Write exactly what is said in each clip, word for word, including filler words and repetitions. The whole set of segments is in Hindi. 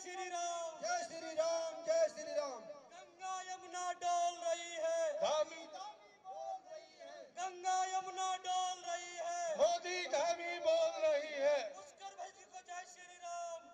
श्री राम, जय श्री राम, जय श्री राम। गंगा यमुना डोल रही है, धामी धामी बोल रही है, गंगा यमुना डोल रही है, मोदी धामी बोल रही है। पुष्कर भाई जी को जय श्री राम।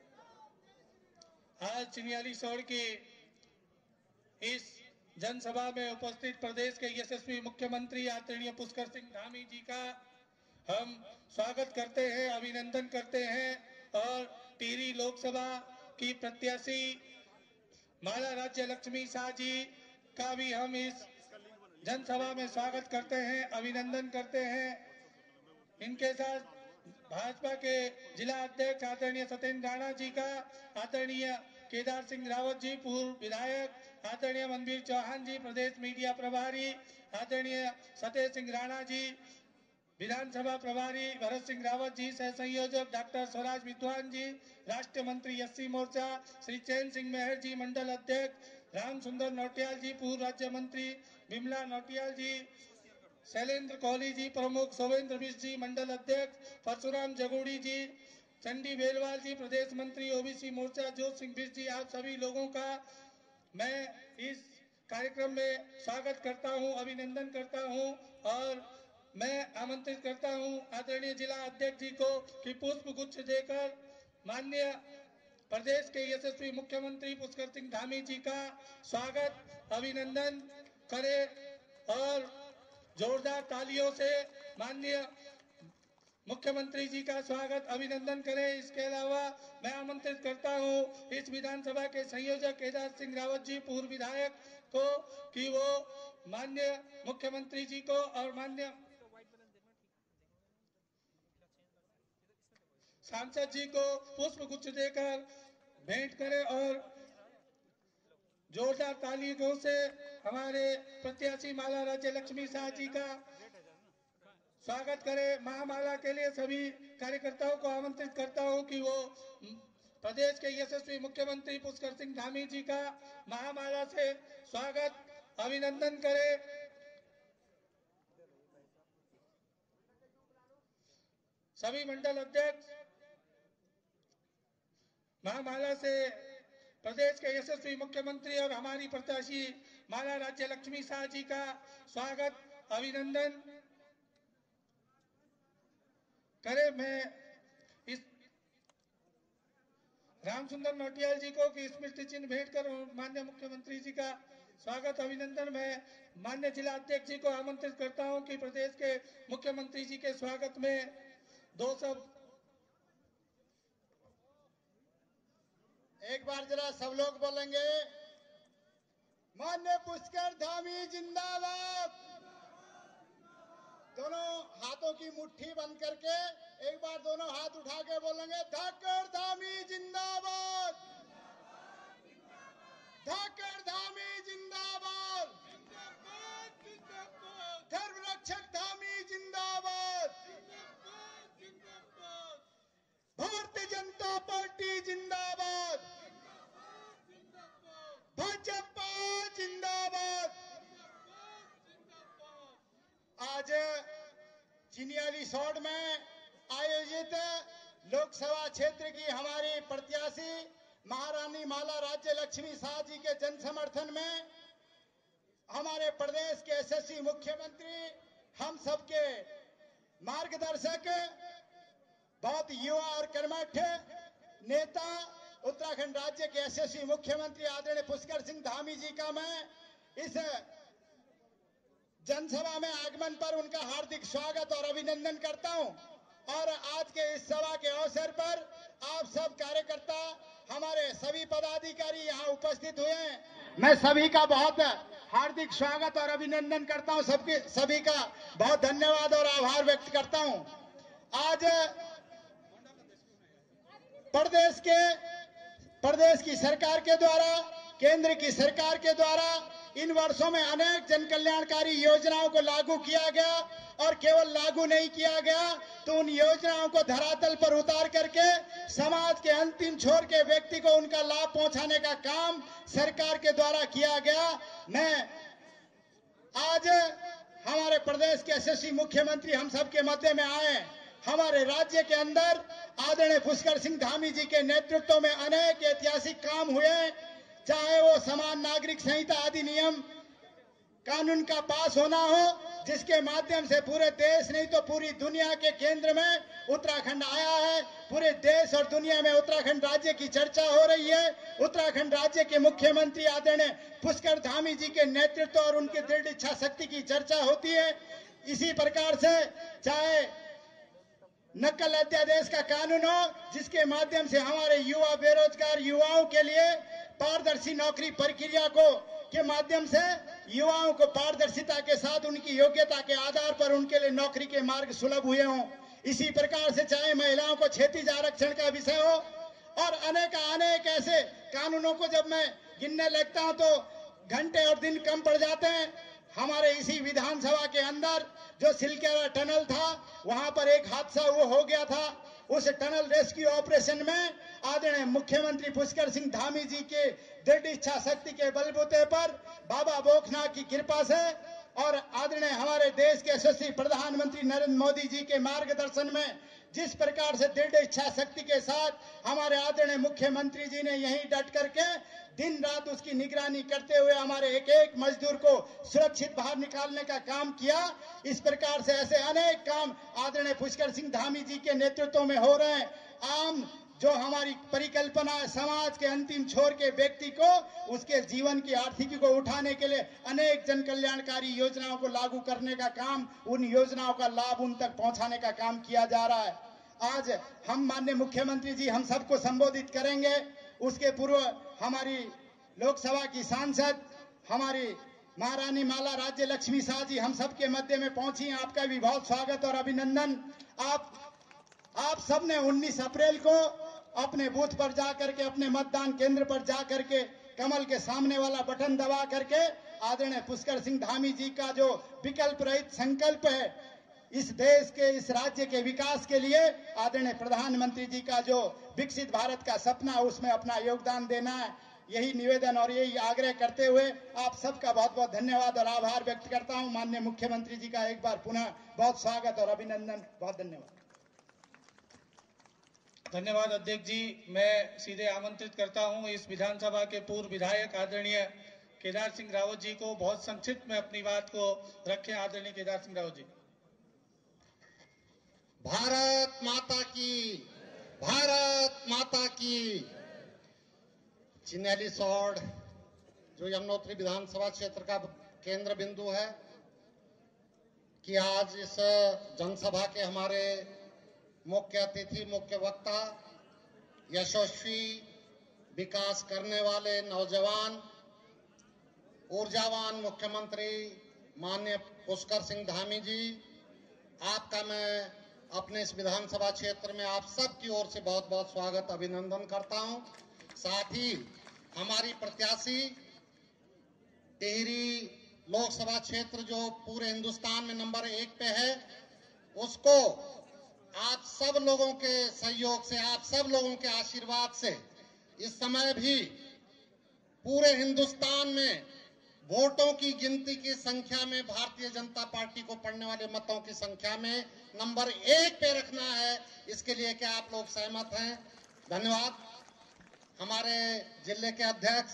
आज चिनियाली सौड़ की इस जनसभा में उपस्थित प्रदेश के यशस्वी मुख्यमंत्री आदरणीय पुष्कर सिंह धामी जी का हम स्वागत करते हैं, अभिनंदन करते हैं और टिहरी लोकसभा की प्रत्याशी माला राज्य लक्ष्मी शाह जी का भी हम इस जनसभा में स्वागत करते हैं, अभिनंदन करते हैं। इनके साथ भाजपा के जिला अध्यक्ष आदरणीय सत्येंद्र राणा जी का, आदरणीय केदार सिंह रावत जी पूर्व विधायक, आदरणीय मनवीर चौहान जी प्रदेश मीडिया प्रभारी, आदरणीय सतेज सिंह राणा जी विधानसभा प्रभारी, भरत सिंह रावत जी सह संयोजक, डॉक्टर स्वराज विद्वान जी राष्ट्रीय मंत्री एससी मोर्चा, श्री चैन सिंह मेहर जी मंडल अध्यक्ष, राम सुंदर नौटियाल जी पूर्व राज्य मंत्री, विमला नौटियाल जी, शैलेंद्र कोहली जी प्रमुख, शोभेंद्र बिष्ट जी मंडल अध्यक्ष, परशुराम जगोड़ी जी, चंडी बेलवाल जी प्रदेश मंत्री ओबीसी मोर्चा, जोत सिंह बिष्ट जी, आप सभी लोगों का मैं इस कार्यक्रम में स्वागत करता हूं, अभिनंदन करता हूं और मैं आमंत्रित करता हूं आदरणीय जिला अध्यक्ष जी को कि पुष्प गुच्छ देकर माननीय प्रदेश के यशस्वी मुख्यमंत्री पुष्कर सिंह धामी जी का स्वागत अभिनंदन करें और जोरदार तालियों से माननीय मुख्यमंत्री जी का स्वागत अभिनंदन करें। इसके अलावा मैं आमंत्रित करता हूं इस विधानसभा के संयोजक केदार सिंह रावत जी पूर्व विधायक को कि वो माननीय मुख्यमंत्री जी को और माननीय सांसद जी को पुष्प गुच्छ देकर भेंट करें और जोरदार तालियों से हमारे प्रत्याशी माला राज्य लक्ष्मी शाह जी का स्वागत करें। महामाला के लिए सभी कार्यकर्ताओं को आमंत्रित करता हूं कि वो प्रदेश के यशस्वी मुख्यमंत्री पुष्कर सिंह धामी जी का महामाला से स्वागत अभिनंदन करें। सभी मंडल अध्यक्ष महामाला से प्रदेश के यशस्वी मुख्यमंत्री और हमारी प्रत्याशी माला राज्य लक्ष्मी शाह जी का स्वागत अभिनंदन करें। मैं इस राम सुंदर नौटियाल जी को कि स्मृति चिन्ह भेंट कर माननीय मुख्यमंत्री जी का स्वागत अभिनंदन मैं माननीय जिला अध्यक्ष जी को आमंत्रित करता हूं कि प्रदेश के मुख्यमंत्री जी के स्वागत में दो सब एक बार जरा सब लोग बोलेंगे, माननीय पुष्कर धामी जिंदाबाद। दोनों हाथों की मुट्ठी बंद करके एक बार दोनों हाथ उठा के बोलेंगे, धाकड़ धामी जिंदाबाद, धाकड़ धामी जिंदाबाद, धर्म रक्षक धामी जिंदाबाद, भारतीय जनता पार्टी जिंदाबाद, भाजपा जिंदाबाद। आज चिनियाली सौड़ में आयोजित लोकसभा क्षेत्र की हमारी प्रत्याशी महारानी माला राज्य लक्ष्मी शाह जी के जन समर्थन में हमारे प्रदेश के यशस्वी मुख्यमंत्री, हम सबके मार्गदर्शक, बहुत युवा और कर्मठ नेता, उत्तराखंड राज्य के यशस्वी मुख्यमंत्री आदरणीय पुष्कर सिंह धामी जी का मैं इस जनसभा में आगमन पर उनका हार्दिक स्वागत और अभिनंदन करता हूं। और आज के इस सभा के अवसर पर आप सब कार्यकर्ता, हमारे सभी पदाधिकारी यहाँ उपस्थित हुए हैं, मैं सभी का बहुत हार्दिक स्वागत और अभिनंदन करता हूं। सबके सभी का बहुत धन्यवाद और आभार व्यक्त करता हूं। आज प्रदेश के प्रदेश की सरकार के द्वारा, केंद्र की सरकार के द्वारा इन वर्षों में अनेक जन कल्याणकारी योजनाओं को लागू किया गया और केवल लागू नहीं किया गया तो उन योजनाओं को धरातल पर उतार करके समाज के अंतिम छोर के व्यक्ति को उनका लाभ पहुंचाने का काम सरकार के द्वारा किया गया। मैं आज हमारे प्रदेश के यशस्वी मुख्यमंत्री हम सबके मध्य में आए हमारे राज्य के अंदर आदरणीय पुष्कर सिंह धामी जी के नेतृत्व में अनेक ऐतिहासिक काम हुए, चाहे वो समान नागरिक संहिता अधिनियम कानून का पास होना हो, जिसके माध्यम से पूरे देश नहीं तो पूरी दुनिया के केंद्र में उत्तराखंड आया है। पूरे देश और दुनिया में उत्तराखंड राज्य की चर्चा हो रही है। उत्तराखंड राज्य के मुख्यमंत्री आदरणीय पुष्कर धामी जी के नेतृत्व और उनके दृढ़ इच्छा शक्ति की चर्चा होती है। इसी प्रकार से चाहे नकल अध्यादेश का कानून हो, जिसके माध्यम से हमारे युवा बेरोजगार युवाओं के लिए पारदर्शी नौकरी प्रक्रिया को के माध्यम से युवाओं को पारदर्शिता के साथ उनकी योग्यता के आधार पर उनके लिए नौकरी के मार्ग सुलभ हुए हों। इसी प्रकार से चाहे महिलाओं को क्षैतिज आरक्षण का विषय हो और अनेक अनेक ऐसे कानूनों को जब मैं गिनने लगता हूं तो घंटे और दिन कम पड़ जाते हैं। हमारे इसी विधानसभा के अंदर जो सिलकेरा टनल था, वहां पर एक हादसा वो हो गया था। उस टनल रेस्क्यू ऑपरेशन में आदरणीय मुख्यमंत्री पुष्कर सिंह धामी जी के दृढ़ इच्छा शक्ति के बलबूते पर, बाबा भोलेनाथ की कृपा से और आदरणीय हमारे देश के यशस्वी प्रधानमंत्री नरेंद्र मोदी जी के मार्गदर्शन में जिस प्रकार से दृढ़ इच्छा शक्ति के साथ हमारे आदरणीय मुख्यमंत्री जी ने यहीं डट करके दिन रात उसकी निगरानी करते हुए हमारे एक एक मजदूर को सुरक्षित बाहर निकालने का काम किया। इस प्रकार से ऐसे अनेक काम आदरणीय पुष्कर सिंह धामी जी के नेतृत्व में हो रहे हैं। आम जो हमारी परिकल्पना है, समाज के अंतिम छोर के व्यक्ति को उसके जीवन की आर्थिकी को उठाने के लिए अनेक जन कल्याणकारी योजनाओं को लागू करने का काम, उन योजनाओं का लाभ उन तक पहुंचाने का काम किया जा रहा है। आज हम माननीय मुख्यमंत्री जी हम सबको संबोधित करेंगे। उसके पूर्व हमारी लोकसभा की सांसद हमारी महारानी माला राज्य लक्ष्मी शाह जी हम सबके मध्य में पहुंची। आपका भी बहुत स्वागत और अभिनंदन। आप आप सबने उन्नीस अप्रैल को अपने बूथ पर जा करके, अपने मतदान केंद्र पर जा करके कमल के सामने वाला बटन दबा करके आदरणीय पुष्कर सिंह धामी जी का जो विकल्प रहित संकल्प है इस देश के, इस राज्य के विकास के लिए, आदरणीय प्रधानमंत्री जी का जो विकसित भारत का सपना, उसमें अपना योगदान देना है। यही निवेदन और यही आग्रह करते हुए आप सबका बहुत बहुत धन्यवाद और आभार व्यक्त करता हूं। माननीय मुख्यमंत्री जी का एक बार पुनः बहुत स्वागत और अभिनंदन। बहुत धन्यवाद। धन्यवाद अध्यक्ष जी। मैं सीधे आमंत्रित करता हूं इस विधानसभा के पूर्व विधायक आदरणीय केदार सिंह रावत जी को बहुत संक्षिप्त में अपनी बात को रखें। आदरणीय केदार सिंह रावत जी। भारत माता की, भारत माता की। चिन्हैली सौड़ जो यमुनोत्री विधानसभा क्षेत्र का केंद्र बिंदु है कि आज इस जनसभा के हमारे मुख्य अतिथि, मुख्य वक्ता, यशस्वी विकास करने वाले नौजवान ऊर्जावान मुख्यमंत्री माननीय पुष्कर सिंह धामी जी, आपका मैं अपने इस विधानसभा क्षेत्र में आप सब की ओर से बहुत बहुत स्वागत अभिनंदन करता हूं। साथ ही हमारी प्रत्याशी टिहरी लोकसभा क्षेत्र जो पूरे हिंदुस्तान में नंबर एक पे है, उसको आप सब लोगों के सहयोग से, आप सब लोगों के आशीर्वाद से इस समय भी पूरे हिंदुस्तान में वोटों की गिनती की संख्या में भारतीय जनता पार्टी को पड़ने वाले मतों की संख्या में नंबर एक पे रखना है। इसके लिए क्या आप लोग सहमत हैं? धन्यवाद। हमारे जिले के अध्यक्ष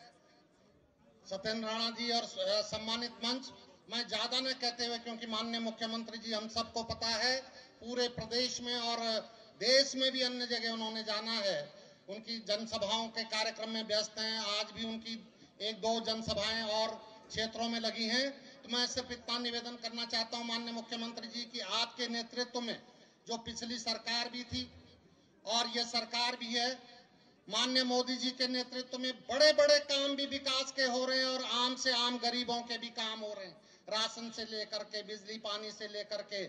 सत्येंद्र राणा जी और सम्मानित मंच, मैं ज्यादा न कहते हुए, क्योंकि माननीय मुख्यमंत्री जी हम सबको पता है पूरे प्रदेश में और देश में भी अन्य जगह उन्होंने जाना है, उनकी जनसभाओं के कार्यक्रम में व्यस्त हैं। आज भी उनकी एक दो जनसभाएं और क्षेत्रों में लगी हैं। तो मैं सिर्फ इतना निवेदन करना चाहता हूं माननीय मुख्यमंत्री जी कि आपके नेतृत्व में जो पिछली सरकार भी थी और ये सरकार भी है, माननीय मोदी जी के नेतृत्व में बड़े बड़े काम भी विकास के हो रहे हैं और आम से आम गरीबों के भी काम हो रहे हैं। राशन से लेकर के, बिजली पानी से लेकर के,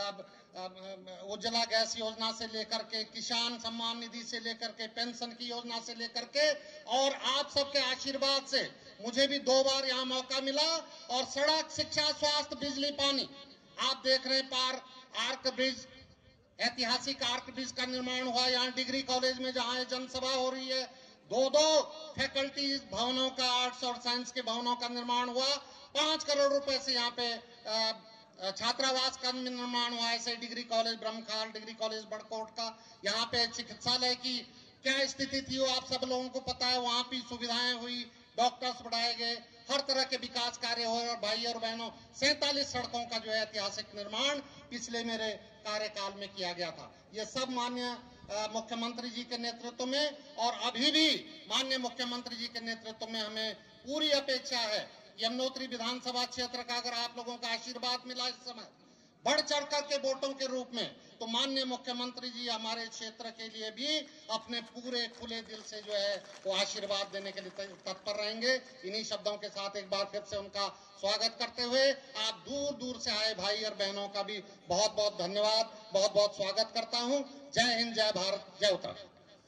उज्ज्वला गैस योजना से लेकर के, किसान सम्मान निधि से लेकर के, पेंशन की योजना से लेकर के, और आप सबके आशीर्वाद से मुझे भी दो बार यहाँ मौका मिला। और सड़क, शिक्षा, स्वास्थ्य, बिजली, पानी, आप देख रहे हैं पार आर्क ब्रिज, ऐतिहासिक आर्क ब्रिज का निर्माण हुआ यहाँ डिग्री कॉलेज में, जहाँ जनसभा हो रही है। दो दो फैकल्टीज भवनों का, आर्ट्स और साइंस के भवनों का निर्माण हुआ। पांच करोड़ रुपए से यहाँ पे छात्रावास का निर्माण हुआ है, ऐसे degree college Brahmkhal, degree college Barkot का, यहाँ पे चिकित्सालय की क्या स्थिति थी वो आप सब लोगों को पता है। वहाँ भी सुविधाएं हुई, डॉक्टर्स बढ़ाए गए, हर तरह के विकास कार्य हुए। और भाई और बहनों, सैंतालीस सड़कों का जो है ऐतिहासिक निर्माण पिछले मेरे कार्यकाल में किया गया था। ये सब माननीय मुख्यमंत्री जी के नेतृत्व में, और अभी भी माननीय मुख्यमंत्री जी के नेतृत्व में हमें पूरी अपेक्षा है। यमुनोत्री विधानसभा क्षेत्र का अगर आप लोगों का आशीर्वाद मिला इस समय बढ़ चढ़ कर के वोटों के रूप में, तो माननीय मुख्यमंत्री जी हमारे क्षेत्र के लिए भी अपने पूरे खुले दिल से जो है वो आशीर्वाद देने के लिए तत्पर रहेंगे। इन्हीं शब्दों के साथ एक बार फिर से उनका स्वागत करते हुए आप दूर दूर से आए भाई और बहनों का भी बहुत बहुत धन्यवाद, बहुत बहुत स्वागत करता हूँ। जय हिंद, जय भारत, जय उत्तराखंड।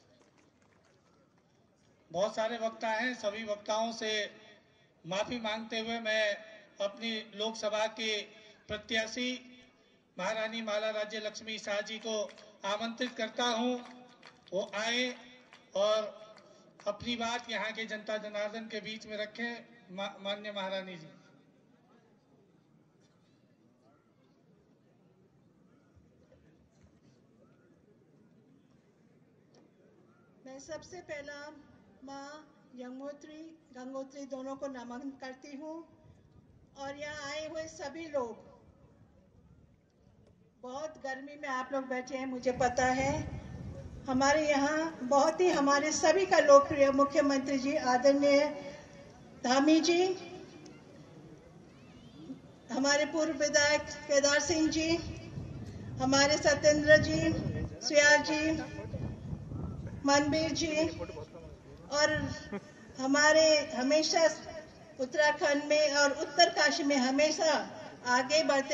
बहुत सारे वक्ता हैं, सभी वक्ताओं से माफी मांगते हुए मैं अपनी लोकसभा के प्रत्याशी महारानी माला राज्य लक्ष्मी शाह जी को आमंत्रित करता हूं, वो आए और अपनी बात यहाँ के जनता जनार्दन के बीच में रखें। मा, माननीय महारानी जी। मैं सबसे पहला माँ यमुनोत्री गंगोत्री दोनों को नमन करती हूँ, और यहाँ आए हुए सभी लोग, बहुत गर्मी में आप लोग बैठे हैं मुझे पता है। हमारे यहाँ बहुत ही हमारे सभी का लोकप्रिय मुख्यमंत्री जी आदरणीय धामी जी, हमारे पूर्व विधायक केदार सिंह जी, हमारे सत्येंद्र जी, सुयार जी, मनबीर जी, और हमारे हमेशा उत्तराखंड में और उत्तरकाशी में हमेशा आगे बढ़ते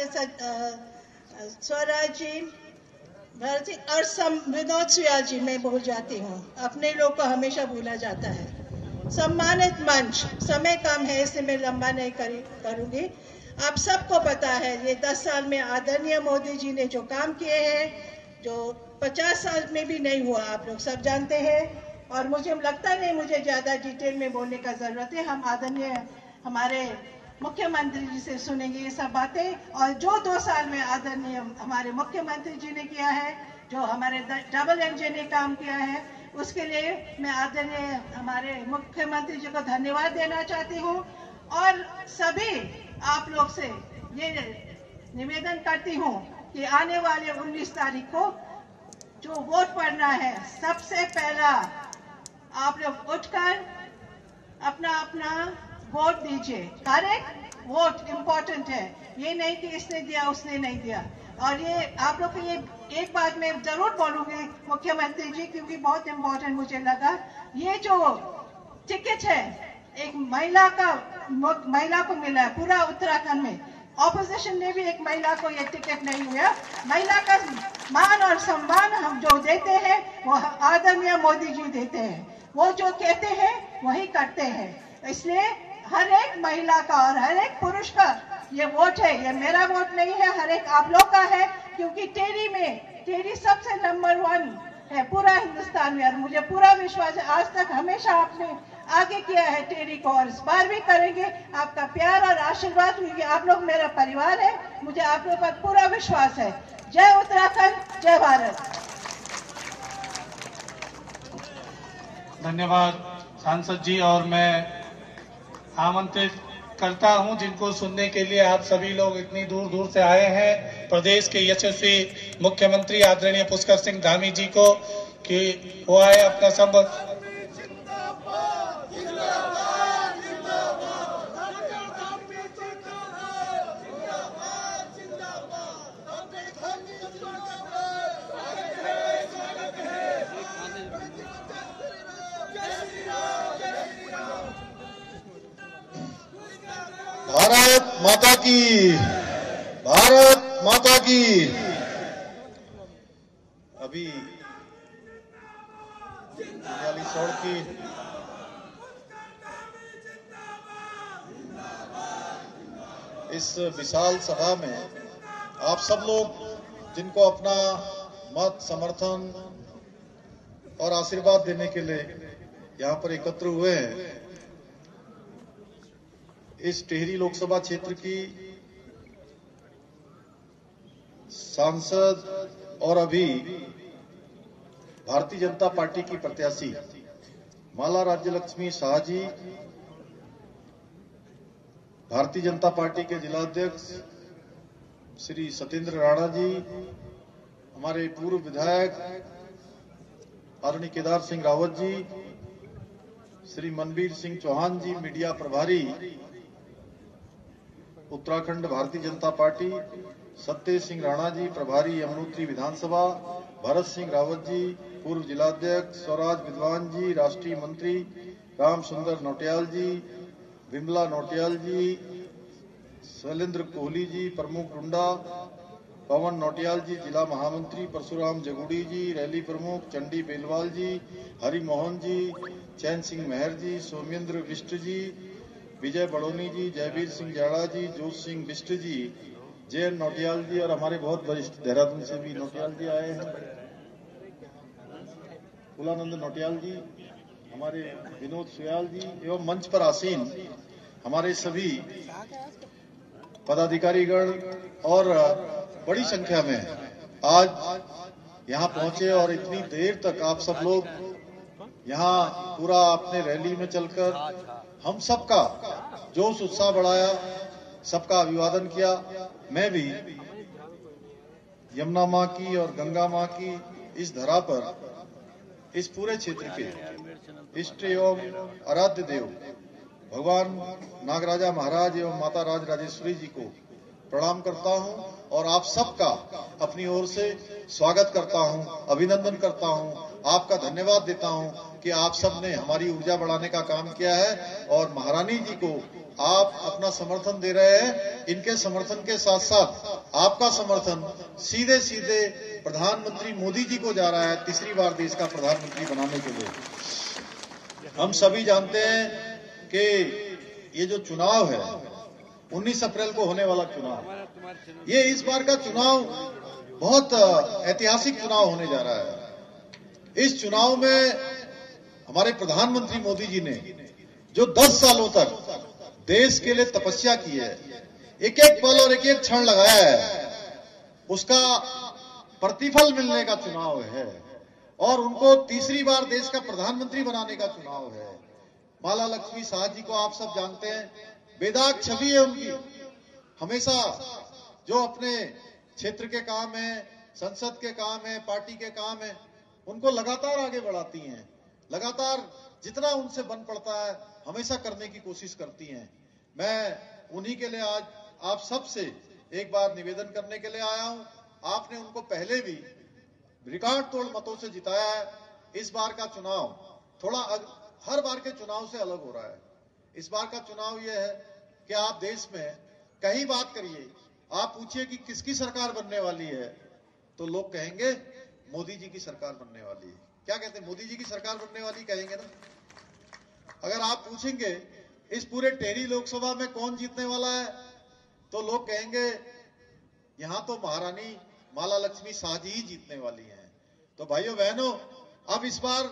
स्वराज जी, भरत सिंह और सम विनोद सुयार जी, मैं भूल जाती हूँ, अपने लोग को हमेशा भूला जाता है। सम्मानित मंच, समय कम है इसलिए मैं लंबा नहीं करी करूँगी। आप सबको पता है ये दस साल में आदरणीय मोदी जी ने जो काम किए हैं, जो पचास साल में भी नहीं हुआ, आप लोग सब जानते हैं। और मुझे लगता नहीं मुझे ज़्यादा डिटेल में बोलने का ज़रूरत है, हम आदरणीय हमारे मुख्यमंत्री जी से सुनेंगे ये सब बातें। और जो दो साल में आदरणीय हमारे मुख्यमंत्री जी ने किया है, जो हमारे डबल इंजन ने काम किया है, उसके लिए मैं आदरणीय हमारे मुख्यमंत्री जी को धन्यवाद देना चाहती हूँ। और सभी आप लोग से ये निवेदन करती हूँ कि आने वाले उन्नीस तारीख को जो वोट पड़ना है, सबसे पहला आप लोग उठकर अपना अपना वोट दीजिए। हर एक वोट इम्पोर्टेंट है, ये नहीं कि इसने दिया उसने नहीं दिया। और ये आप लोग को ये एक बात मैं जरूर बोलूंगी मुख्यमंत्री जी, क्योंकि बहुत इम्पोर्टेंट मुझे लगा, ये जो टिकट है एक महिला का महिला को मिला है पूरा उत्तराखंड में। ऑपोजिशन ने भी एक महिला को ये टिकट नहीं हुआ। महिला का मान और सम्मान हम जो देते हैं वो आदरणीय मोदी जी देते हैं, वो जो कहते हैं वही करते हैं। इसलिए हर एक महिला का और हर एक पुरुष का ये वोट है, ये मेरा वोट नहीं है, हर एक आप लोग का है। क्योंकि टेरी में टेरी सबसे नंबर वन है पूरा हिंदुस्तान में, और मुझे पूरा विश्वास है आज तक हमेशा आपने आगे किया है टेरी को, और इस बार भी करेंगे। आपका प्यार और आशीर्वाद, क्योंकि आप लोग मेरा परिवार है, मुझे आप लोग पर पूरा विश्वास है। जय उत्तराखंड, जय भारत। धन्यवाद सांसद जी। और मैं आमंत्रित करता हूं जिनको सुनने के लिए आप सभी लोग इतनी दूर दूर से आए हैं, प्रदेश के यशस्वी मुख्यमंत्री आदरणीय पुष्कर सिंह धामी जी को, कि वो आए अपना संबोधन। भारत माता की, भारत माता की। अभी वाली सड़क की इस विशाल सभा में आप सब लोग जिनको अपना मत, समर्थन और आशीर्वाद देने के लिए यहाँ पर एकत्र हुए हैं, इस टिहरी लोकसभा क्षेत्र की सांसद और अभी भारतीय जनता पार्टी की प्रत्याशी माला राज्य लक्ष्मी शाह जी, भारतीय जनता पार्टी के जिलाध्यक्ष श्री सत्येंद्र राणा जी, हमारे पूर्व विधायक आदरणीय केदार सिंह रावत जी, श्री मनवीर सिंह चौहान जी, मीडिया प्रभारी उत्तराखंड भारतीय जनता पार्टी, सत्य सिंह राणा जी, प्रभारी यमुनोत्री विधानसभा, भरत सिंह रावत जी, पूर्व जिलाध्यक्ष, स्वराज विद्वान जी, राष्ट्रीय मंत्री राम सुंदर नौटियाल जी, विमला नौटियाल जी, शैलेंद्र कोहली जी, प्रमुख डुंडा, पवन नौटियाल जी, जिला महामंत्री, परशुराम जगुड़ी जी, रैली प्रमुख चंडी बेलवाल जी, हरि मोहन जी, चैन सिंह मेहर जी, सौम्येंद्र बिष्ट जी, विजय बड़ोनी जी, जयवीर सिंह जाड़ा जी, जोश सिंह बिष्ट जी, जयन नौटियाल जी और हमारे बहुत वरिष्ठ देहरादून से भी नौटियाल जी आए हैं, कुलानंद नौटियाल जी, हमारे विनोद सुयाल जी एवं मंच पर आसीन हमारे सभी पदाधिकारीगण और बड़ी संख्या में आज यहाँ पहुंचे और इतनी देर तक आप सब लोग यहाँ पूरा अपने रैली में चलकर हम सबका जोश उत्साह बढ़ाया, सबका अभिवादन किया। मैं भी यमुना माँ की और गंगा माँ की इस धरा पर इस पूरे क्षेत्र के इष्ट एवं आराध्य देव भगवान नागराजा महाराज एवं माता राज राजेश्वरी जी को प्रणाम करता हूं और आप सबका अपनी ओर से स्वागत करता हूं, अभिनंदन करता हूं, आपका धन्यवाद देता हूं कि आप सब ने हमारी ऊर्जा बढ़ाने का काम किया है और महारानी जी को आप अपना समर्थन दे रहे हैं। इनके समर्थन के साथ साथ आपका समर्थन सीधे सीधे प्रधानमंत्री मोदी जी को जा रहा है, तीसरी बार देश का प्रधानमंत्री बनाने के लिए। हम सभी जानते हैं कि ये जो चुनाव है उन्नीस अप्रैल को होने वाला चुनाव, ये इस बार का चुनाव बहुत ऐतिहासिक चुनाव होने जा रहा है। इस चुनाव में हमारे प्रधानमंत्री मोदी जी ने जो दस सालों तक देश के लिए तपस्या की है, एक एक पल और एक एक क्षण लगाया है, उसका प्रतिफल मिलने का चुनाव है और उनको तीसरी बार देश का प्रधानमंत्री बनाने का चुनाव है। माला लक्ष्मी शाह जी को आप सब जानते हैं, बेदाग छवि है उनकी, हमेशा जो अपने क्षेत्र के काम है, संसद के काम है, पार्टी के काम है, उनको लगातार आगे बढ़ाती हैं, लगातार जितना उनसे बन पड़ता है हमेशा करने की कोशिश करती हैं। मैं उन्हीं के लिए आज आप सब से एक बार निवेदन करने के लिए आया हूं। आपने उनको पहले भी रिकॉर्ड तोड़ मतों से जिताया है। इस बार का चुनाव थोड़ा अग, हर बार के चुनाव से अलग हो रहा है। इस बार का चुनाव यह है कि आप देश में कहीं बात करिए, आप पूछिए कि किसकी सरकार बनने वाली है, तो लोग कहेंगे मोदी जी की सरकार बनने वाली है। क्या कहते हैं? मोदी जी की सरकार बनने वाली कहेंगे ना। अगर आप पूछेंगे इस पूरे टेरी लोकसभा में कौन जीतने वाला है, तो लोग कहेंगे यहां तो महारानी माला लक्ष्मी शाह जी ही जीतने वाली हैं। तो भाइयों बहनों, अब इस बार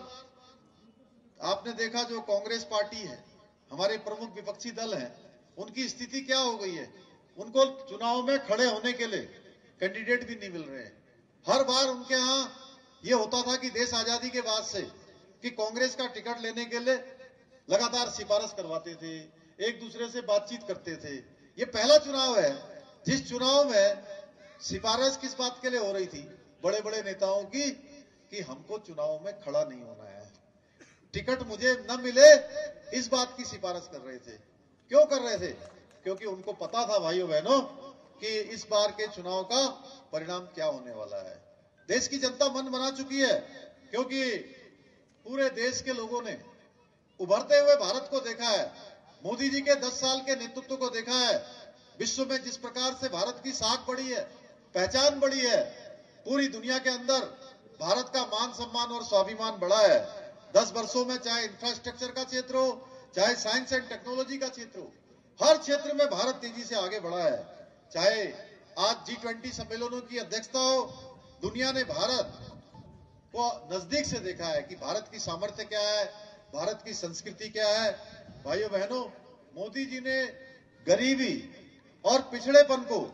आपने देखा जो कांग्रेस पार्टी है, हमारे प्रमुख विपक्षी दल हैं, उनकी स्थिति क्या हो गई है, उनको चुनाव में खड़े होने के लिए कैंडिडेट भी नहीं मिल रहे हैं। हर बार उनके यहाँ ये होता था कि देश आजादी के बाद से कि कांग्रेस का टिकट लेने के लिए लगातार सिफारिश करवाते थे, एक दूसरे से बातचीत करते थे। ये पहला चुनाव है जिस चुनाव में सिफारिश किस बात के लिए हो रही थी, बड़े बड़े नेताओं की, कि हमको चुनाव में खड़ा नहीं होना है, टिकट मुझे न मिले, इस बात की सिफारिश कर रहे थे। क्यों कर रहे थे? क्योंकि उनको पता था भाइयों बहनों कि इस बार के चुनाव का परिणाम क्या होने वाला है। देश की जनता मन बना चुकी है, क्योंकि पूरे देश के लोगों ने उभरते हुए भारत को देखा है, मोदी जी के दस साल के नेतृत्व को देखा है, विश्व में जिस प्रकार से भारत की साख बढ़ी है, पहचान बढ़ी है, पूरी दुनिया के अंदर भारत का मान सम्मान और स्वाभिमान बढ़ा है। दस वर्षों में चाहे इंफ्रास्ट्रक्चर का क्षेत्र हो, चाहे साइंस एंड टेक्नोलॉजी का क्षेत्र हो, हर क्षेत्र में भारत तेजी से आगे बढ़ा है। चाहे आज जी ट्वेंटी सम्मेलनों की अध्यक्षता हो, दुनिया ने भारत को नजदीक से देखा है कि भारत की सामर्थ्य क्या है, भारत की संस्कृति क्या है। भाइयों बहनों, मोदी जी ने गरीबी और पिछड़ेपन को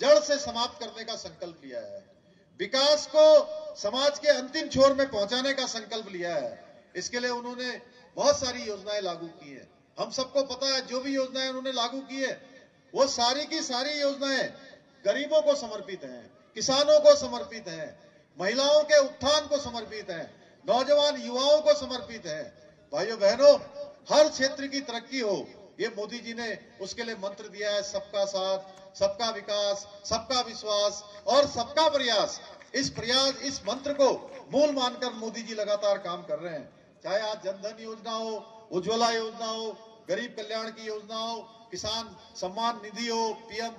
जड़ से समाप्त करने का संकल्प लिया है। विकास को समाज के अंतिम छोर में पहुंचाने का संकल्प लिया है। इसके लिए उन्होंने बहुत सारी योजनाएं लागू की है। हम सबको पता है जो भी योजनाएं उन्होंने लागू की है वो सारी की सारी योजनाएं गरीबों को समर्पित हैं, किसानों को समर्पित हैं, महिलाओं के उत्थान को समर्पित हैं, नौजवान युवाओं को समर्पित है। भाइयों बहनों, हर क्षेत्र की तरक्की हो, ये मोदी जी ने उसके लिए मंत्र दिया है, सबका साथ, सबका विकास, सबका विश्वास और सबका प्रयास। इस प्रयास, इस मंत्र को मूल मानकर मोदी जी लगातार काम कर रहे हैं। चाहे आज जनधन योजना हो, उज्ज्वला योजना हो, गरीब कल्याण की योजना हो, किसान सम्मान निधि हो, पीएम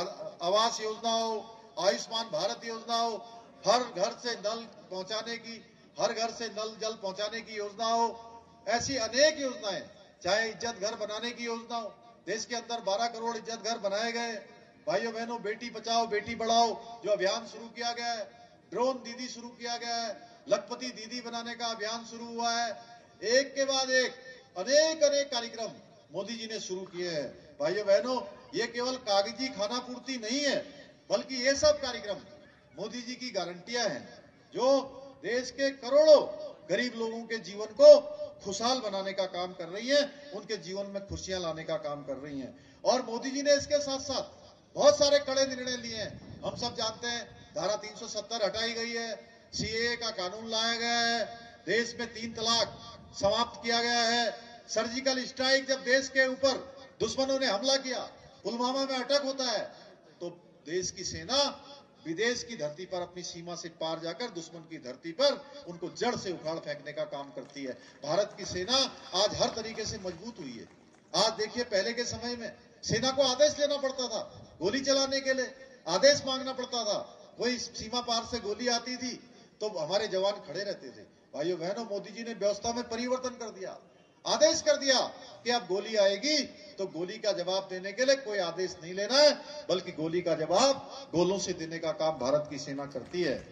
आवास योजना हो, आयुष्मान भारत योजना हो, हर घर से नल पहुंचाने की, हर घर से नल जल पहुंचाने की योजना हो, ऐसी अनेक योजनाएं, चाहे इज्जत घर बनाने की योजना हो। देश के अंदर बारह करोड़ इज्जत घर बनाए गए। भाइयों बहनों, बेटी बचाओ बेटी बढ़ाओ जो अभियान शुरू किया गया है, ड्रोन दीदी शुरू किया गया है, लखपति दीदी बनाने का अभियान शुरू हुआ है। एक के बाद एक अनेक अनेक कार्यक्रम मोदी जी ने शुरू किए हैं। भाइयों बहनों, ये केवल कागजी खाना पूर्ति नहीं है, बल्कि ये सब कार्यक्रम मोदी जी की गारंटियां हैं जो देश के करोड़ों गरीब लोगों के जीवन को खुशहाल बनाने का काम कर रही है, उनके जीवन में खुशियां लाने का काम कर रही हैं। और मोदी जी ने इसके साथ साथ बहुत सारे कड़े निर्णय लिए हैं। हम सब जानते हैं धारा तीन सौ सत्तर हटाई गई है, सीएए का कानून लाया गया है, देश में तीन तलाक समाप्त किया गया है, सर्जिकल स्ट्राइक जब देश के ऊपर दुश्मनों ने हमला किया, पुलवामा में अटैक होता है, तो देश की सेना विदेश की धरती पर अपनी सीमा से पार जाकर दुश्मन की धरती पर उनको जड़ से उखाड़ फेंकने का काम करती है। भारत की सेना आज हर तरीके से मजबूत हुई है। आज देखिए, पहले के समय में सेना को आदेश लेना पड़ता था, गोली चलाने के लिए आदेश मांगना पड़ता था। कोई सीमा पार से गोली आती थी तो हमारे जवान खड़े रहते थे। भाइयों बहनों, मोदी जी ने व्यवस्था में परिवर्तन कर दिया, आदेश कर दिया कि अब गोली आएगी तो गोली का जवाब देने के लिए कोई आदेश नहीं लेना है, बल्कि गोली का जवाब गोलों से देने का काम भारत की सेना करती है।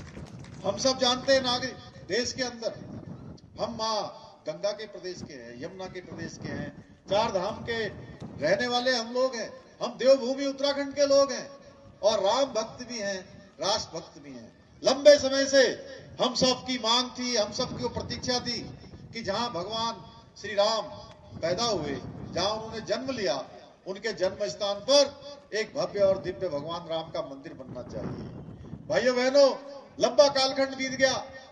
हम सब जानते हैं, नागरिक देश के अंदर हम माँ गंगा के प्रदेश के हैं, यमुना के प्रदेश के हैं, चार धाम के रहने वाले हम लोग हैं। हम देवभूमि उत्तराखंड के लोग हैं और राम भक्त भी हैं, राष्ट्र भक्त भी हैं। लंबे समय से हम सब की मांग थी, हम सब की प्रतीक्षा थी कि जहां भगवान श्री राम पैदा हुए, जहां उन्होंने जन्म लिया, उनके जन्म स्थान पर एक भव्य और दिव्य भगवान राम का मंदिर बनना चाहिए। भाइयों बहनों, लंबा कालखंड बीत गया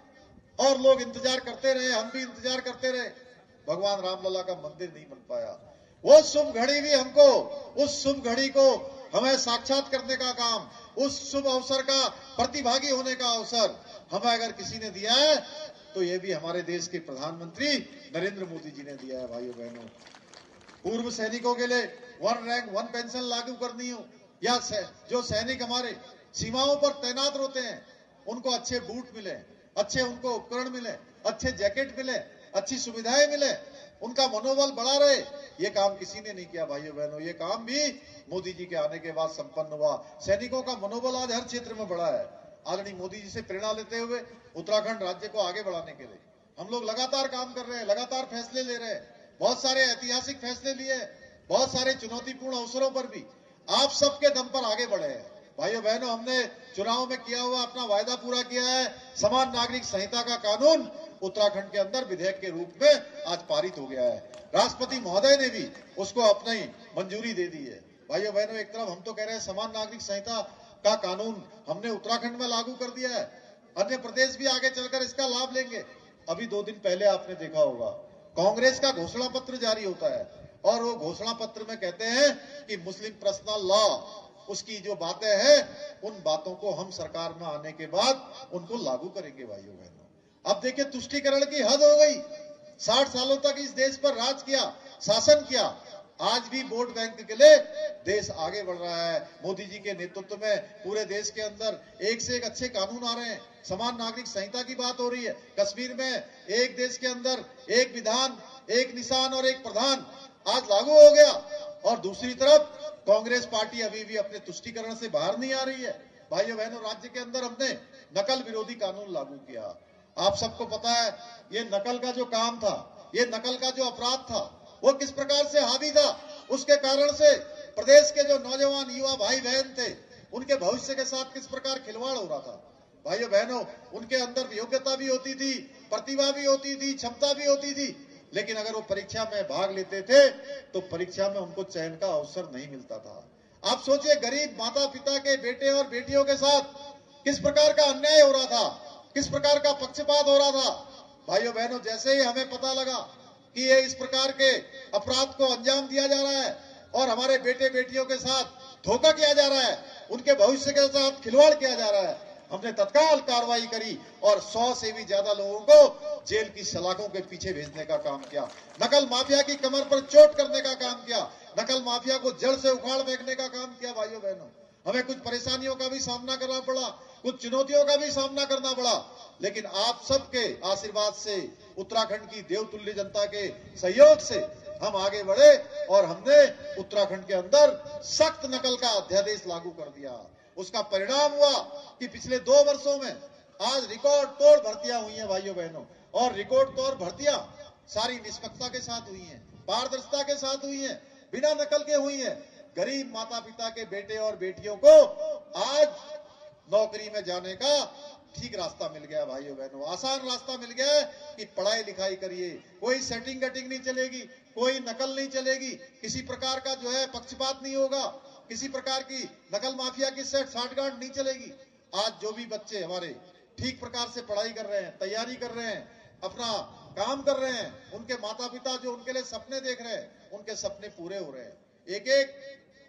और लोग इंतजार करते रहे, हम भी इंतजार करते रहे, भगवान रामलला का मंदिर नहीं बन पाया। वो शुभ घड़ी भी हमको, उस शुभ घड़ी को हमें साक्षात करने का काम, उस शुभ अवसर का प्रतिभागी होने का अवसर हमें अगर किसी ने दिया है तो ये भी हमारे देश के प्रधानमंत्री नरेंद्र मोदी जी ने दिया है। भाइयों बहनों, पूर्व सैनिकों के लिए वन रैंक वन पेंशन लागू करनी हो, या जो सैनिक हमारे सीमाओं पर तैनात होते हैं उनको अच्छे बूट मिले, अच्छे उनको उपकरण मिले, अच्छे जैकेट मिले, अच्छी सुविधाएं मिले, उनका मनोबल बढ़ा रहे, ये काम किसी ने नहीं किया। भाइयों बहनों, ये काम भी मोदी जी के आने के बाद संपन्न हुआ। सैनिकों का मनोबल आज हर क्षेत्र में बढ़ा है। आदरणीय मोदी जी से प्रेरणा लेते हुए उत्तराखंड राज्य को आगे बढ़ाने के लिए हम लोग लगातार काम कर रहे हैं, लगातार फैसले ले रहे हैं। बहुत सारे ऐतिहासिक फैसले लिए, बहुत सारे चुनौतीपूर्ण अवसरों पर भी आप सबके दम पर आगे बढ़े हैं। भाइयों बहनों, हमने चुनाव में किया हुआ अपना वायदा पूरा किया है। समान नागरिक संहिता का कानून उत्तराखंड के अंदर विधेयक के रूप में आज पारित हो गया है। राष्ट्रपति महोदय ने भी उसको अपनी मंजूरी दे दी है। भाइयों बहनों, एक तरफ हम तो कह रहे हैं समान नागरिक संहिता का कानून हमने उत्तराखंड में लागू कर दिया है, अन्य प्रदेश भी आगे चलकर इसका लाभ लेंगे। अभी दो दिन पहले आपने देखा होगा कांग्रेस का घोषणा पत्र जारी होता है और वो घोषणा पत्र में कहते हैं कि मुस्लिम पर्सनल लॉ, उसकी जो बातें हैं उन बातों को हम सरकार में आने के बाद उनको लागू करेंगे। भाइयों बहनों, अब देखिए तुष्टीकरण की हद हो गई। साठ सालों तक इस देश पर राज किया, शासन किया, आज भी वोट बैंक के लिए देश आगे बढ़ रहा है। मोदी जी के नेतृत्व में पूरे देश के अंदर एक से एक अच्छे कानून आ रहे हैं। समान नागरिक संहिता की बात हो रही है। कश्मीर में एक देश के अंदर एक विधान, एक निशान और एक प्रधान आज लागू हो गया और दूसरी तरफ कांग्रेस पार्टी अभी भी अपने तुष्टीकरण से बाहर नहीं आ रही है। भाइयों बहनों, राज्य के अंदर हमने नकल विरोधी कानून लागू किया। आप सबको पता है ये नकल का जो काम था, ये नकल का जो अपराध था, वो किस प्रकार से हावी था। उसके कारण से प्रदेश के जो नौजवान युवा भाई बहन थे उनके भविष्य के साथ किस प्रकार खिलवाड़ हो रहा था। भाइयों बहनों, उनके अंदर योग्यता भी होती थी, प्रतिभा भी होती थी, क्षमता भी होती थी, लेकिन अगर वो परीक्षा में भाग लेते थे तो परीक्षा में उनको चयन का अवसर नहीं मिलता था। आप सोचिए, गरीब माता पिता के बेटे और बेटियों के साथ किस प्रकार का अन्याय हो रहा था, किस प्रकार का पक्षपात हो रहा था। भाइयों बहनों, जैसे ही हमें पता लगा कि ये इस प्रकार के अपराध को अंजाम दिया जा रहा है और हमारे बेटे बेटियों के साथ धोखा किया जा रहा है, उनके भविष्य के साथ खिलवाड़ किया जा रहा है, हमने तत्काल कार्रवाई करी और सौ से भी ज्यादा लोगों को जेल की सलाखों के पीछे भेजने का काम किया। नकल माफिया की कमर पर चोट करने का काम किया, नकल माफिया को जड़ से उखाड़ फेंकने का काम किया। भाइयों बहनों, हमें कुछ परेशानियों का भी सामना करना पड़ा, कुछ चुनौतियों का भी सामना करना पड़ा, लेकिन आप सबके आशीर्वाद से, उत्तराखंड की देवतुल्य जनता के सहयोग से हम आगे बढ़े और हमने उत्तराखंड के अंदर सख्त नकल का अध्यादेश लागू कर दिया। उसका परिणाम हुआ कि पिछले दो वर्षों में आज रिकॉर्ड तोड़ भर्तियां हुई हैं भाइयों बहनों, और रिकॉर्ड तोड़ भर्तियां सारी निष्पक्षता के साथ हुई हैं, पारदर्शिता के साथ हुई हैं, बिना नकल के हुई हैं। गरीब माता पिता के बेटे और बेटियों को आज नौकरी में जाने का ठीक रास्ता मिल गया। भाइयों बहनों, आसान रास्ता मिल गया है कि पढ़ाई लिखाई करिए, कोई सेटिंग कटिंग नहीं चलेगी, कोई नकल नहीं चलेगी, किसी प्रकार का जो है पक्षपात नहीं होगा, किसी प्रकार की नकल माफिया की सेट साठगांठ नहीं चलेगी। आज जो भी बच्चे हमारे ठीक प्रकार से पढ़ाई कर रहे हैं, तैयारी कर रहे हैं, अपना काम कर रहे हैं, उनके माता पिता जो उनके लिए सपने देख रहे हैं, उनके सपने पूरे हो रहे हैं। एक एक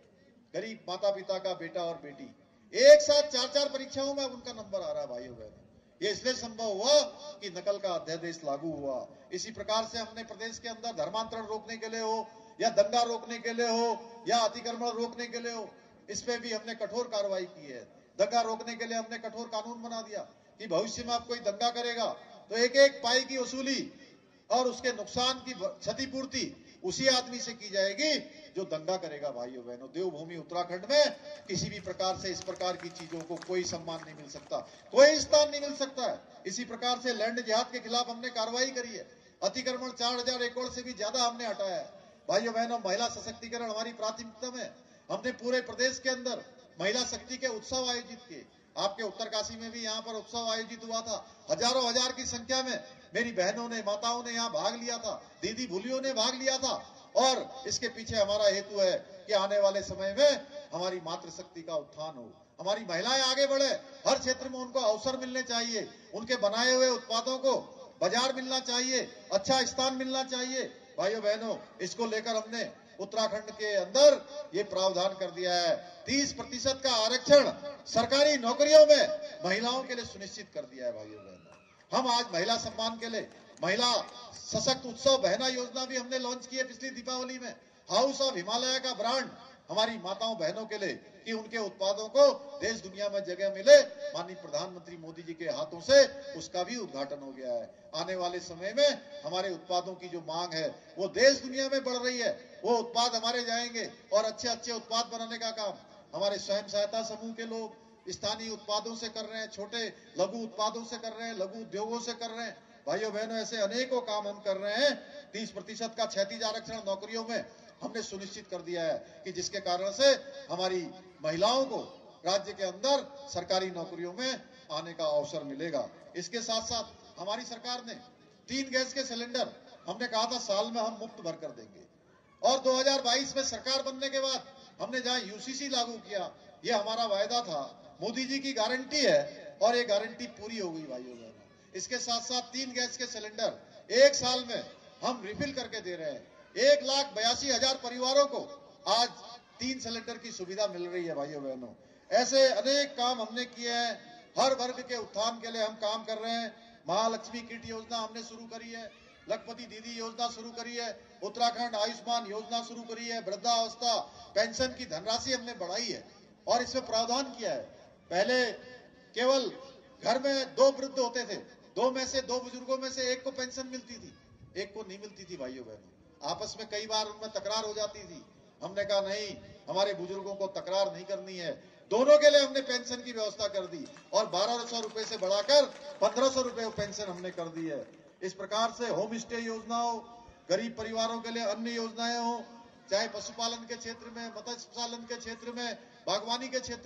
गरीब माता पिता का बेटा और बेटी एक साथ चार चार परीक्षाओं में उनका नंबर आ रहा है। भाइयों बहनों, ये इसलिए संभव हुआ कि नकल का अध्यादेश लागू हुआ। इसी प्रकार से हमने प्रदेश के अंदर धर्मांतरण रोकने के लिए हो या दंगा रोकने के लिए हो या अतिक्रमण रोकने के लिए हो, इस पे भी हमने कठोर कार्रवाई की है। दंगा रोकने के लिए हमने कठोर कानून बना दिया कि भविष्य में आप कोई दंगा करेगा तो एक एक पाई की वसूली और उसके नुकसान की क्षतिपूर्ति उसी आदमी से की जाएगी जो दंगा करेगा। भाइयों बहनों, देवभूमि उत्तराखंड में किसी भी प्रकार से इस प्रकार की चीजों को कोई सम्मान नहीं मिल सकता, कोई स्थान नहीं मिल सकता है। इसी प्रकार से लैंड जिहाद के खिलाफ हमने कार्रवाई करी है। अतिक्रमण चार हजार एकड़ से भी ज्यादा हमने हटाया है। भाइयों बहनों, महिला सशक्तिकरण हमारी प्राथमिकता में, हमने पूरे प्रदेश के अंदर महिला शक्ति के उत्सव आयोजित किए। आपके उत्तरकाशी में भी यहाँ पर उत्सव आयोजित हुआ था। हजारों हजार की संख्या में मेरी बहनों ने, माताओं ने यहाँ भाग लिया था, दीदी भूलियों ने भाग लिया था, और इसके पीछे हमारा हेतु है कि आने वाले समय में हमारी मातृशक्ति का उत्थान हो, हमारी महिलाएं आगे बढ़े, हर क्षेत्र में उनको अवसर मिलने चाहिए, उनके बनाए हुए उत्पादों को बाजार मिलना चाहिए, अच्छा स्थान मिलना चाहिए। भाइयों बहनों, इसको लेकर हमने उत्तराखंड के अंदर ये प्रावधान कर दिया है। तीस प्रतिशत का आरक्षण सरकारी नौकरियों में महिलाओं के लिए सुनिश्चित कर दिया है। भाइयों बहनों, हम आज महिला सम्मान के लिए महिला सशक्त उत्सव बहना योजना भी हमने लॉन्च की है पिछली दीपावली में। हाउस ऑफ हिमालय का ब्रांड हमारी माताओं बहनों के लिए कि उनके उत्पादों को देश दुनिया में जगह मिले, माननीय प्रधानमंत्री मोदी जी के हाथों से उसका भी उद्घाटन हो गया है। आने वाले समय में हमारे उत्पादों की जो मांग है वो देश दुनिया में बढ़ रही है, वो उत्पाद हमारे जाएंगे और अच्छे अच्छे उत्पाद बनाने का काम हमारे स्वयं सहायता समूह के लोग स्थानीय उत्पादों से कर रहे हैं, छोटे लघु उत्पादों से कर रहे हैं, लघु उद्योगों से कर रहे हैं। भाइयों बहनों, ऐसे अनेकों काम हम कर रहे हैं। तीस प्रतिशत का क्षैतिज आरक्षण नौकरियों में हमने सुनिश्चित कर दिया है कि जिसके कारण से हमारी महिलाओं को राज्य के अंदर सरकारी नौकरियों में आने का अवसर मिलेगा। इसके साथ साथ हमारी सरकार ने तीन गैस के सिलेंडर हमने कहा था साल में हम मुफ्त भर कर देंगे, और दो हज़ार बाईस में सरकार बनने के बाद हमने जहां यूसीसी लागू किया, ये हमारा वायदा था, मोदी जी की गारंटी है और ये गारंटी पूरी हो गई। भाइयों बहनों, इसके साथ साथ तीन गैस के सिलेंडर एक साल में हम रिफिल करके दे रहे हैं। एक लाख बयासी हजार परिवारों को आज तीन सिलेंडर की सुविधा मिल रही है। भाइयों बहनों, ऐसे अनेक काम हमने किए हैं। हर वर्ग के उत्थान के लिए हम काम कर रहे हैं। महालक्ष्मी किट योजना हमने शुरू करी है, लखपति दीदी योजना शुरू करी है, उत्तराखंड आयुष्मान योजना शुरू करी है, वृद्धावस्था पेंशन की धनराशि हमने बढ़ाई है और इसमें प्रावधान किया है। पहले केवल घर में दो वृद्ध होते थे, दो में से दो बुजुर्गों में से एक को पेंशन मिलती थी, एक को नहीं मिलती थी। भाइयों बहनों, आपस में कई बार उनमें तकरार हो जाती थी। हमने कहा नहीं, हमारे बुजुर्गों को तकरार नहीं करनी है, दोनों के लिए हमने पेंशन की व्यवस्था कर दी और बारह सौ रुपए से बढ़ाकर पंद्रह सौ रुपए पेंशन हमने कर दी है। इस प्रकार से होम स्टे योजना हो, गरीब परिवारों के लिए अन्य योजनाएं हो, चाहे पशुपालन के क्षेत्र में, मत्स्य पालन के क्षेत्र में, बागवानी के क्षेत्र में,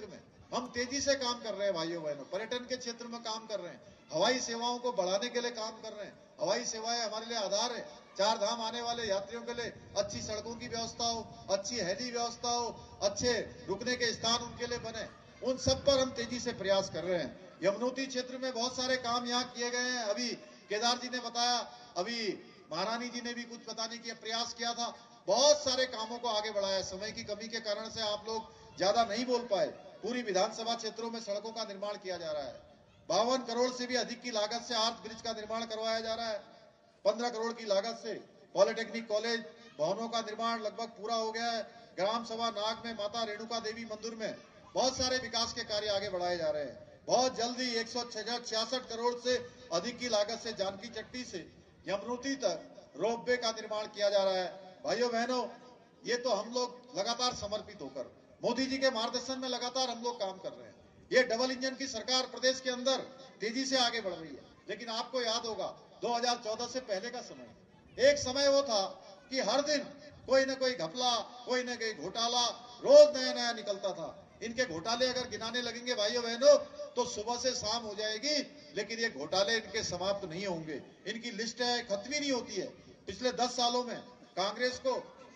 हम तेजी से काम कर रहे हैं भाइयों बहनों, पर्यटन के क्षेत्र में काम कर रहे हैं, हवाई सेवाओं को बढ़ाने के लिए काम कर रहे हैं। हवाई सेवाएं हमारे लिए आधार है। चार धाम आने वाले यात्रियों के लिए अच्छी सड़कों की व्यवस्था हो, अच्छी हेली व्यवस्था हो, अच्छे रुकने के स्थान उनके लिए बने, उन सब पर हम तेजी से प्रयास कर रहे हैं। यमुनोत्री क्षेत्र में बहुत सारे काम यहाँ किए गए हैं। अभी केदार जी ने बताया, अभी महारानी जी ने भी कुछ बताने की प्रयास किया था। बहुत सारे कामों को आगे बढ़ाया है। समय की कमी के कारण से आप लोग ज्यादा नहीं बोल पाए। पूरी विधानसभा क्षेत्रों में सड़कों का निर्माण किया जा रहा है। बावन करोड़ से भी अधिक की लागत से आर्च ब्रिज का निर्माण करवाया जा रहा है। पंद्रह करोड़ की लागत से पॉलिटेक्निक कॉलेज भवनों का निर्माण लगभग पूरा हो गया है। ग्राम सभा नाग में माता रेणुका देवी मंदिर में बहुत सारे विकास के कार्य आगे बढ़ाए जा रहे हैं। बहुत जल्दी एक सौ छियासठ करोड़ से अधिक की लागत से जानकी चट्टी से यमुनोत्री तक रोपवे का निर्माण किया जा रहा है। भाइयों बहनों, ये तो हम लोग लगातार समर्पित होकर मोदी जी के मार्गदर्शन में लगातार हम लोग काम कर रहे हैं। ये डबल इंजन की सरकार प्रदेश के अंदर तेजी से आगे बढ़ रही है। लेकिन आपको याद होगा दो हज़ार चौदह से पहले का समय, एक समय वो था कि हर दिन कोई न कोई घपला, कोई न कोई घोटाला रोज नया नया निकलता था। इनके घोटाले अगर गिनाने लगेंगे भाइयों बहनों तो सुबह से शाम हो जाएगी, लेकिन ये घोटाले इनके समाप्त नहीं होंगे। इनकी लिस्ट है, खत्म ही नहीं होती है। पिछले दस सालों में कांग्रेस को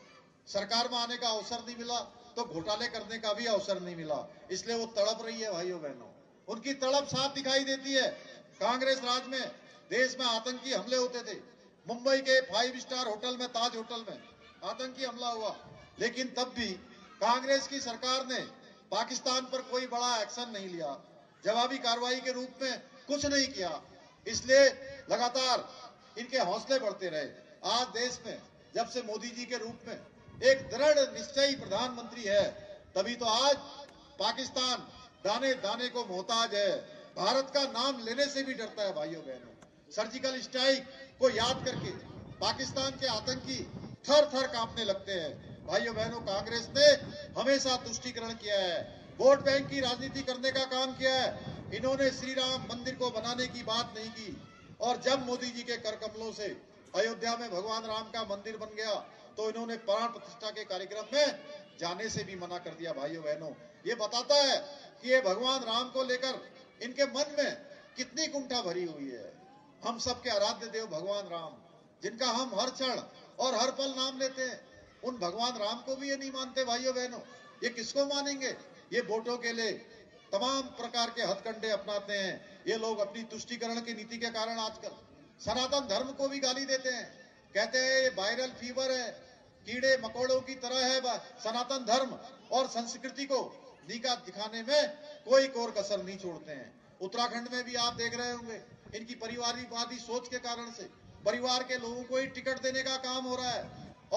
सरकार में आने का अवसर नहीं मिला तो घोटाले करने का भी अवसर नहीं मिला, इसलिए वो तड़प रही है। भाइयों बहनों, उनकी तड़प साफ दिखाई देती है। कांग्रेस राज में देश में आतंकी हमले होते थे। मुंबई के फाइव स्टार होटल में, ताज होटल में आतंकी हमला हुआ, लेकिन तब भी कांग्रेस की सरकार ने पाकिस्तान पर कोई बड़ा एक्शन नहीं लिया, जवाबी कार्रवाई के रूप में कुछ नहीं किया। इसलिए लगातार इनके हौसले बढ़ते रहे। आज देश में जब से मोदी जी के रूप में एक दृढ़ निश्चयी प्रधानमंत्री है, तभी तो आज पाकिस्तान दाने दाने को मोहताज है, भारत का नाम लेने से भी डरता है। भाइयों बहनों, सर्जिकल स्ट्राइक को याद करके पाकिस्तान के आतंकी थर थर कांपने लगते हैं। भाइयों बहनों, कांग्रेस ने हमेशा तुष्टीकरण किया है, वोट बैंक की राजनीति करने का काम किया है। इन्होंने श्री राम मंदिर को बनाने की बात नहीं की, और जब मोदी जी के कर कमलों से अयोध्या में भगवान राम का मंदिर बन गया तो इन्होंने प्राण प्रतिष्ठा के कार्यक्रम में जाने से भी मना कर दिया। भाइयों बहनों, ये बताता है कि ये भगवान राम को लेकर इनके मन में कितनी कुंठा भरी हुई है। हम सबके आराध्य देव भगवान राम, जिनका हम हर क्षण और हर पल नाम लेते हैं, उन भगवान राम को भी ये नहीं मानते। भाइयों बहनों, ये किसको मानेंगे? ये वोटों के लिए तमाम प्रकार के हथकंडे अपनाते हैं। ये लोग अपनी तुष्टीकरण की नीति के कारण आजकल सनातन धर्म को भी गाली देते हैं, कहते हैं ये वायरल फीवर है, कीड़े मकोड़ों की तरह है सनातन धर्म, और संस्कृति को नीचा दिखाने में कोई कोर कसर नहीं छोड़ते हैं। उत्तराखंड में भी आप देख रहे होंगे, इनकी परिवारवादी सोच के कारण से परिवार के लोगों को ही टिकट देने का काम हो रहा है।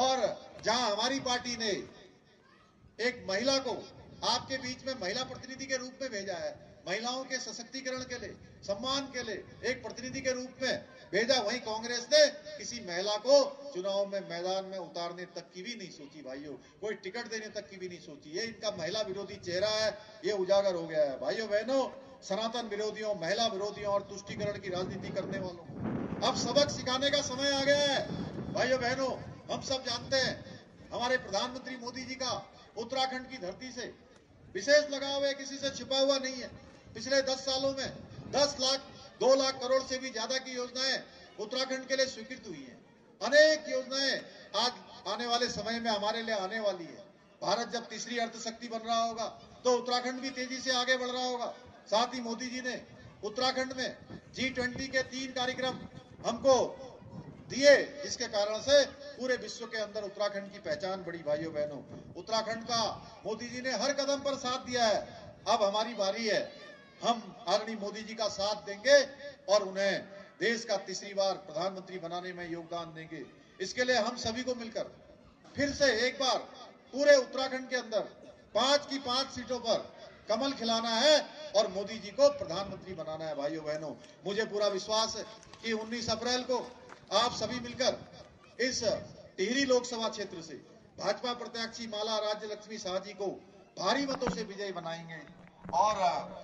और जहां हमारी पार्टी ने एक महिला को आपके बीच में महिला प्रतिनिधि के रूप में भेजा है, महिलाओं के सशक्तिकरण के लिए, सम्मान के लिए एक प्रतिनिधि के रूप में भेजा, वहीं कांग्रेस ने किसी महिला को चुनाव में मैदान में उतारने तक की भी नहीं सोची। भाइयों, कोई टिकट देने तक की भी नहीं सोची। ये इनका महिला विरोधी चेहरा है, ये उजागर हो गया है। भाइयों बहनों, सनातन विरोधियों, महिला विरोधियों और तुष्टीकरण की राजनीति करने वालों, अब सबक सिखाने का समय आ गया है। भाइयों बहनों, हम सब जानते हैं हमारे प्रधानमंत्री मोदी जी का उत्तराखंड की धरती से विशेष लगाव है, किसी से छिपा हुआ नहीं है। पिछले दस सालों में दस लाख दो लाख करोड़ से भी ज्यादा की योजनाएं उत्तराखंड के लिए स्वीकृत हुई हैं। अनेक योजनाएं आज आने वाले समय में हमारे लिए आने वाली है। भारत जब तीसरी अर्थशक्ति बन रहा होगा तो उत्तराखंड भी तेजी से आगे बढ़ रहा होगा। साथ ही मोदी जी ने उत्तराखंड में जी ट्वेंटी के तीन कार्यक्रम हमको दिए, जिसके कारण से पूरे विश्व के अंदर उत्तराखंड की पहचान बढ़ी। भाइयों बहनों, उत्तराखंड का मोदी जी ने हर कदम पर साथ दिया है। अब हमारी बारी है, हम आदरणीय मोदी जी का साथ देंगे और उन्हें देश का तीसरी बार प्रधानमंत्री बनाने में योगदान देंगे। इसके लिए हम सभी को मिलकर फिर से एक बार पूरे उत्तराखंड के अंदर पांच की पांच सीटों पर कमल खिलाना है और मोदी जी को प्रधानमंत्री बनाना है। भाइयों बहनों, मुझे पूरा विश्वास है कि उन्नीस अप्रैल को आप सभी मिलकर इस टिहरी लोकसभा क्षेत्र से भाजपा प्रत्याशी माला राज्य लक्ष्मी शाह जी को भारी मतों से विजयी बनाएंगे। और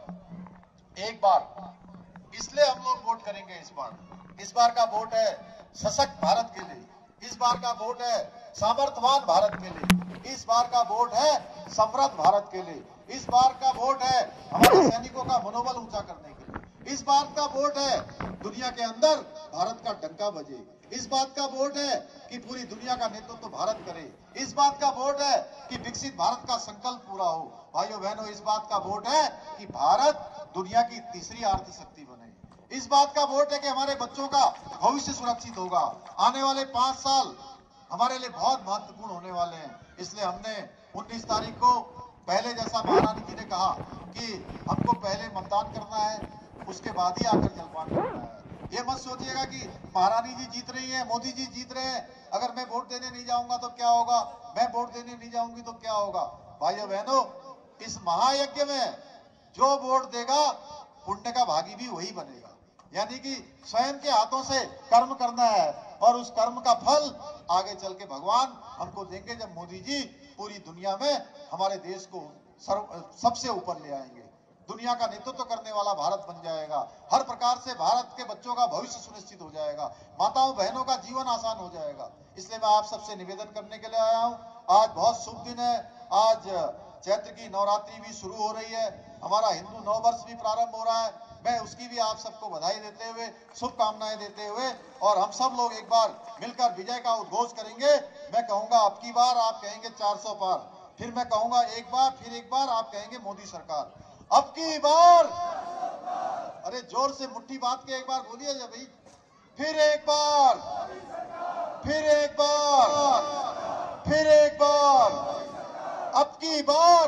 एक बार इसलिए हम लोग वोट करेंगे। इस बार इस बार का वोट है सशक्त भारत के लिए, इस बार का वोट है सामर्थ्यवान भारत के लिए। इस बार का वोट है समृद्ध भारत के लिए, इस बार का वोट है हमारे सैनिकों का मनोबल ऊंचा करने के लिए, इस बार का वोट है दुनिया के अंदर भारत का डंका बजे, इस बात का वोट है कि पूरी दुनिया का नेतृत्व तो भारत करे, इस बात का वोट है कि विकसित भारत का संकल्प पूरा हो। भाइयों बहनों, इस बात का वोट है कि भारत दुनिया की तीसरी आर्थिक शक्ति बने, इस बात का वोट है कि हमारे बच्चों का भविष्य सुरक्षित होगा। आने वाले पांच साल हमारे लिए बहुत महत्वपूर्ण होने वाले हैं, इसलिए हमने उन्नीस तारीख को पहले जैसा महारानी जी ने कहा कि हमको पहले मतदान करना है, उसके बाद ही आकर जलपान करना है। ये मत सोचिएगा कि महारानी जी जीत रही है, मोदी जी जीत रहे हैं, अगर मैं वोट देने नहीं जाऊंगा तो क्या होगा, मैं वोट देने नहीं जाऊंगी तो क्या होगा। भाइयों बहनों, इस महायज्ञ में जो वोट देगा पुण्य का भागी भी वही बनेगा, यानी कि स्वयं के हाथों से कर्म करना है और उस कर्म का फल आगे चल के भगवान हमको देंगे जब मोदी जी पूरी दुनिया में हमारे देश को सर्व सबसे ऊपर ले आएंगे, दुनिया का नेतृत्व करने वाला भारत बन जाएगा, हर प्रकार से भारत के बच्चों का भविष्य सुनिश्चित हो जाएगा, माताओं बहनों का जीवन आसान हो जाएगा। इसलिए मैं आप सबसे निवेदन करने के लिए आया हूँ। आज बहुत शुभ दिन है, आज चैत्र की नवरात्रि भी शुरू हो रही है, हमारा हिंदू नव वर्ष भी प्रारंभ हो रहा है। मैं उसकी भी आप सबको बधाई देते हुए, शुभकामनाएं देते हुए, और हम सब लोग एक बार मिलकर विजय का उद्घोष करेंगे। मैं कहूंगा अब की बार, आप कहेंगे चार सौ पार, फिर मैं कहूंगा एक बार, फिर एक बार आप कहेंगे मोदी सरकार। अब की बार, अरे जोर से मुट्ठी बांध के एक बार बोलिए जब भाई, फिर एक बार, फिर एक बार, फिर एक बार, अब की बार,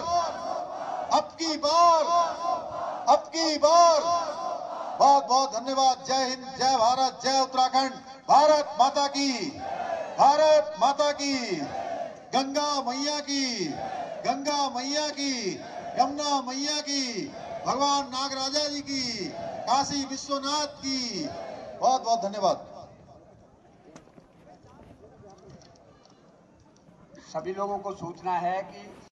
अब की बार, अब की बार। बहुत बहुत धन्यवाद। जय हिंद, जय भारत, जय उत्तराखंड। भारत माता की, भारत माता की, गंगा मैया की, गंगा मैया की, यमुना मैया की, भगवान नागराजा जी की, काशी विश्वनाथ की। बहुत बहुत धन्यवाद। सभी लोगों को सूचना है कि